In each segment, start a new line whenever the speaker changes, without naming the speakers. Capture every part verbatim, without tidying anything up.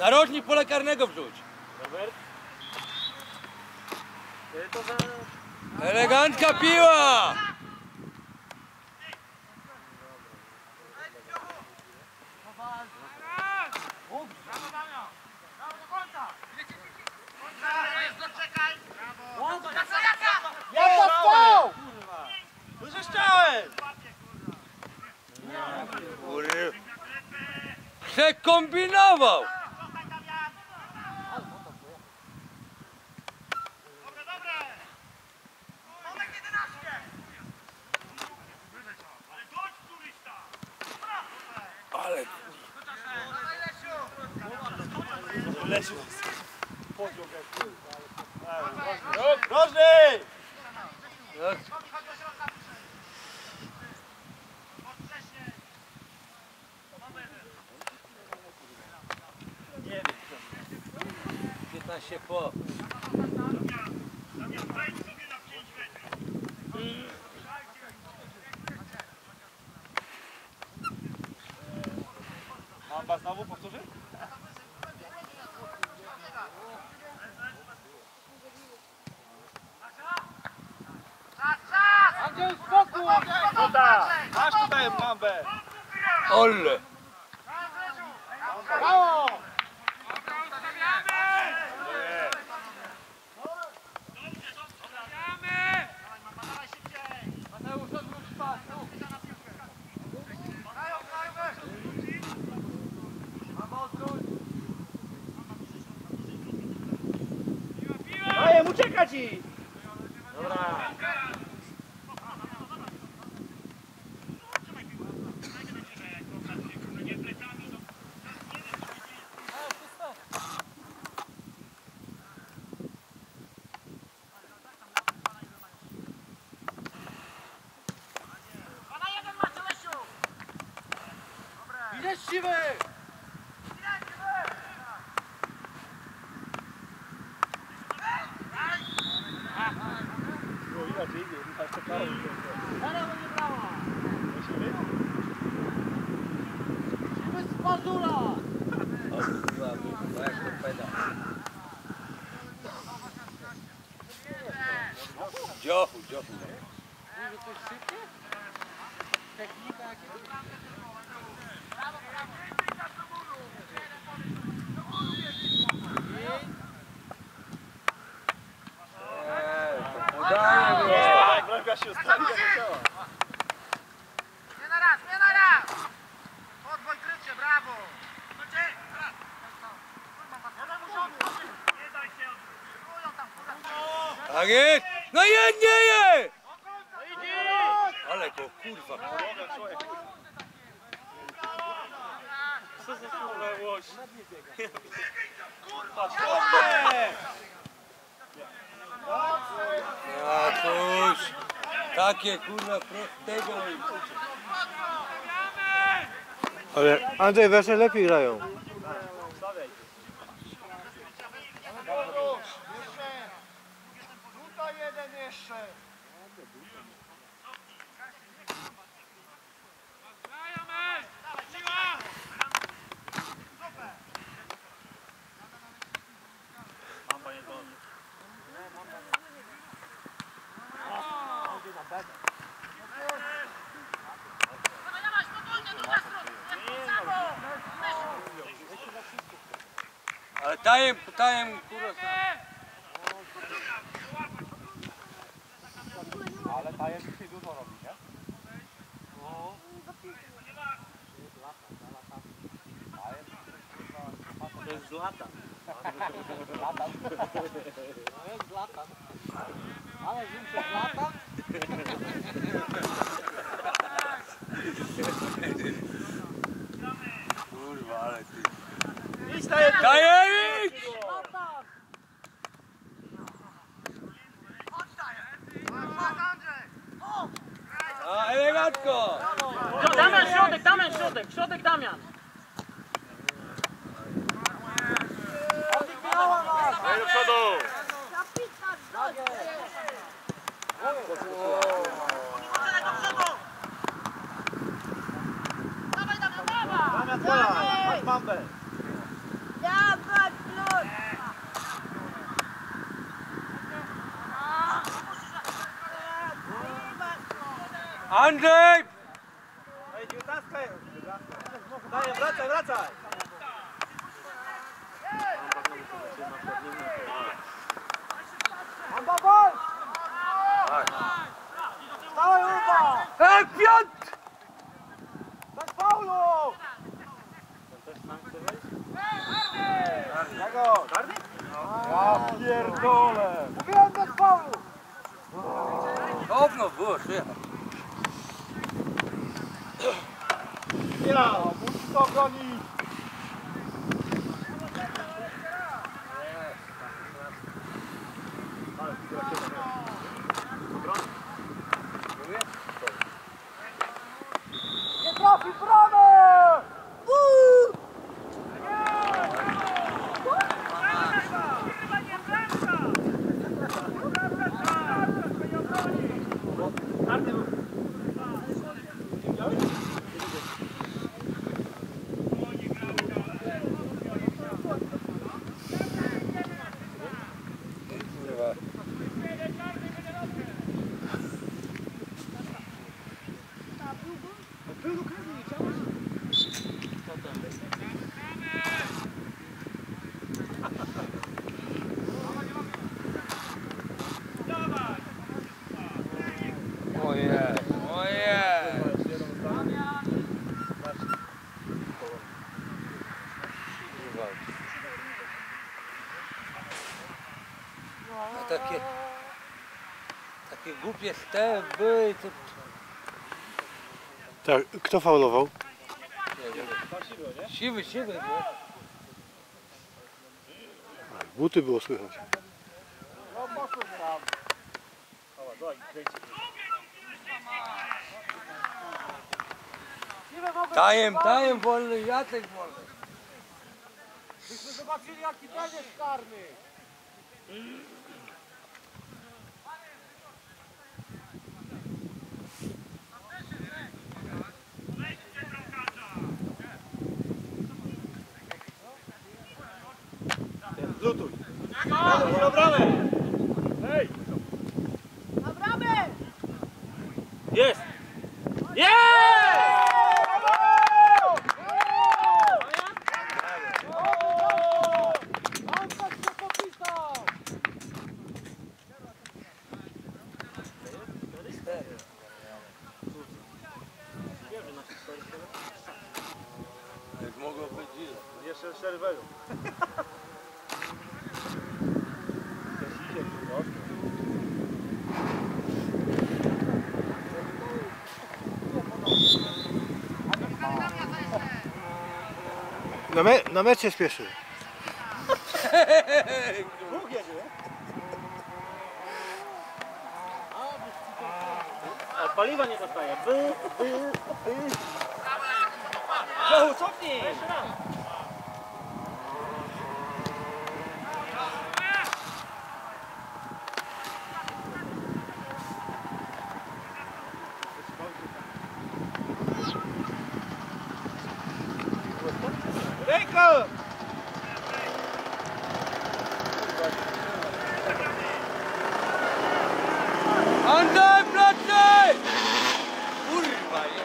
Narożnik pole karnego wrzuć.
Robert? To za...
Elegancka piła!
Jaka stał! Wyrzeszczałem!
Przekombinował! Ale
Lesiu! Rożny!
piętnaście po.
Mamba znowu powtórzy?
Andrzej, spokój!
Tutaj! Masz tutaj mambę!
Ole!
Brawo!
Daję mu czekać ci! Dobra!
Idziesz siwy! Siwy z pazura!
Dziochu, dziochu.
Może coś sypie? Technika jakaś?
Udaje mnie.
Tak, bramka się ustawi, jak chciała.
Nie na raz, nie na raz! Podwój krycie, brawo!
Tak jest! No jednie je! Ale go kurwa.
Co za kurwa łoś?
Ja cóż, takie kurwa prostego.
Ale Andrzej, wasze lepiej grają.
Tutaj jeden jeszcze!
Mamba nie zdąży.
Ale tajem, tajem kurwa.
Ale tajem dzisiaj dużo robi, nie? To jest zlata.
No jest zlatan. Ale wiem się zlatan.
Kurwa, ale ty.
Idź tajem!
Tajemnik!
Zlatan!
A, elegancko!
Damian, środek, Damian, środek, środek, Damian.
Daj do przodu! Damian, twoja! Masz mambę!
Ja
Andrzej!
Ej, dziewiętnastka jest. Daj, wracaj, wracaj.
Anda, bal!
Tak.
Stałe uba!
Ej, Piotr!
Tak, Paulo!
Jago, karny? Ja pierdolę.
Mówiłem bez Paulu!
Równo było, przyjechał.
Ja, musi to bronić.
Nie trafi bramę!
Oje, oje. No takie, takie głupie ste były, to
Tak, kto faulował?
siwy, siwy, no.
Buty było słychać.
Tajem, tajem wolny, Jacek wolny.
Byśmy zobaczyli, jaki ten jest karny!
Lutuj. Na bramę. Hej.
Na bramę!
Jest. Jest!
On tak się popisał!
Jak mogło być ile?
Jeszcze serweru.
Na, me, na mecz się spieszy.
Bóg jedzie. A paliwa nie dostaje. By, by, by. Znowu cofnij. Jeszcze raz. Ręko!
Andrzej, plecy! Kurwa, je.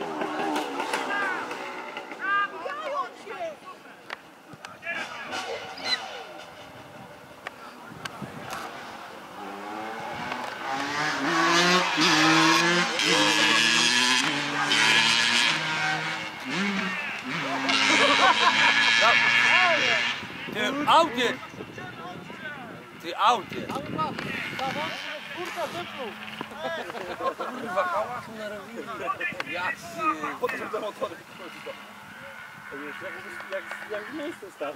Ty autie! Ty autie! Kurwa, hałasu narobili. Jacy...
Po to są te motory. Jak, jak, jak w miejscu stał.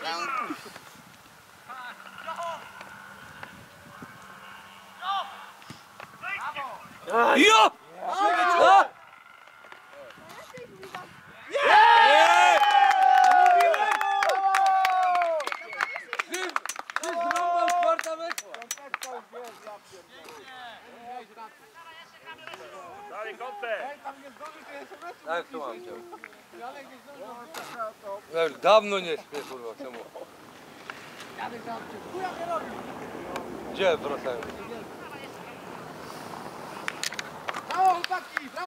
Jo! A! Jej! Ty, ty zrąbał czwarta weszła.
Dalej, kąpę.
Tak, to mam cię. Ja już dawno nie śpię, kurwa, czemu? Gdzie wracają?